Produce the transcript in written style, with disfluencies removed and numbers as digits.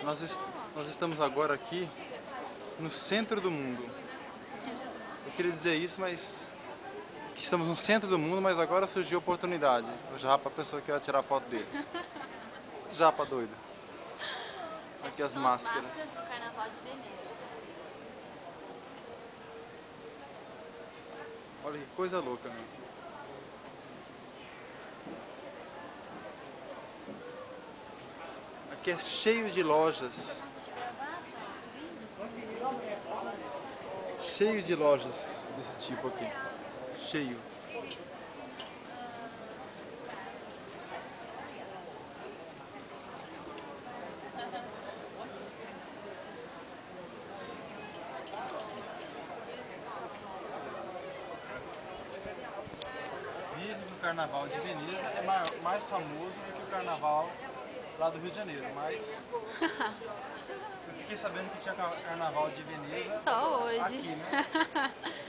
Nós estamos agora aqui no centro do mundo. Eu queria dizer isso, mas que estamos no centro do mundo, mas agora surgiu a oportunidade. O Japa pensou que ia tirar foto dele. Japa doido. Aqui as máscaras. Máscaras do Carnaval de Veneza. Olha que coisa louca, meu. Aqui é cheio de lojas. Cheio de lojas desse tipo aqui. Cheio. Dizem que o Carnaval de Veneza é mais famoso do que o Carnaval lá do Rio de Janeiro, mas eu fiquei sabendo que tinha Carnaval de Veneza Só hoje. aqui, né?